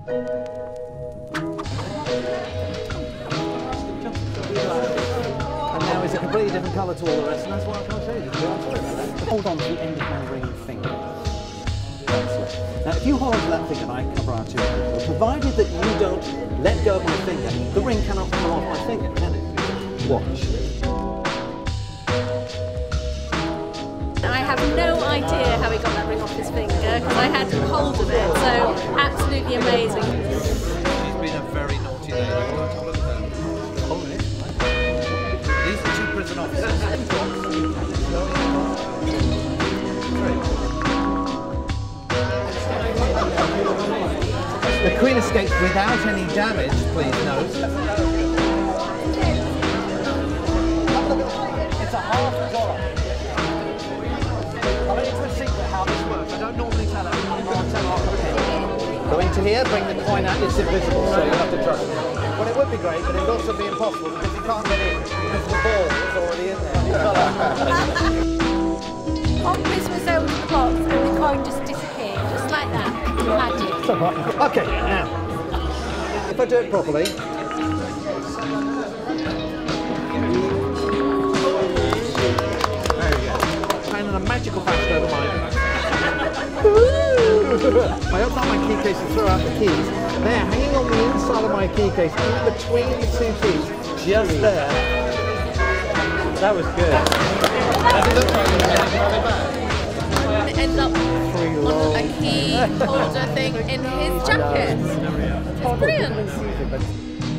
And now it's a completely different colour to all the rest, and that's why I can't show you. Hold on to the end of my ring finger. Now, if you hold on to that finger and I cover our two fingers, provided that you don't let go of my finger, the ring cannot come off my finger, can it? Watch. I have no idea how he got that ring off his finger because I had hold of it, so absolutely amazing. She's been a very naughty lady. These are two prison officers. The Queen escaped without any damage, please note. It's a $50. I'll let you to a secret how this works. I don't normally tell her. I'll tell her off a pin. Go into here, bring the coin out, it's invisible, so you'll have to trust me. Well, it would be great, but it would also be impossible because you can't get in because the ball is already in there. Chris was over the box and the coin just disappeared, just like that. Magic. Okay, now, if I do it properly, there we go. And in a magical fashion over mine. I opened up my key case and threw out the keys. They're hanging on the inside of my key case, in between the two keys, just there. That was good. It ends up on a key holder thing in his jacket. It's brilliant.